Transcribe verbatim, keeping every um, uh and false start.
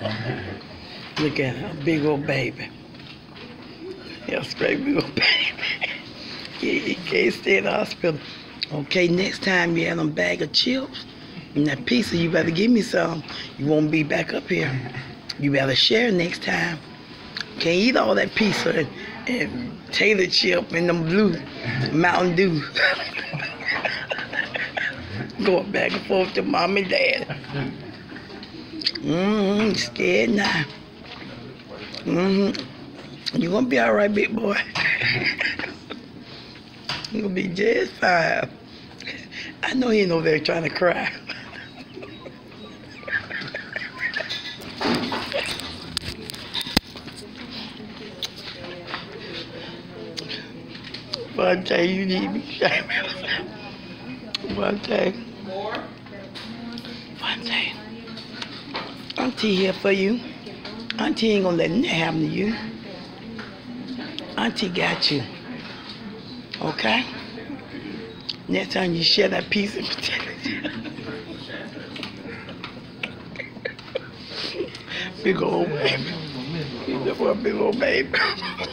Look at her, a big old baby. Yeah, straight big old baby. He can't stay in the hospital. Okay, next time you have a bag of chips and that pizza, you better give me some. You won't be back up here. You better share next time. Can't eat all that pizza and, and tater chip and them blue Mountain Dew. Going back and forth to mom and dad. Mm-hmm, scared now. Mm-hmm. You gonna be all right, big boy. You gonna be just fine. I know he ain't over there trying to cry. Vontae, you need me. Vontae. Vontae. Auntie here for you. Auntie ain't gonna let nothing happen to you. Auntie got you. Okay? Next time you share that piece of potato. Big old baby. He's a big old baby.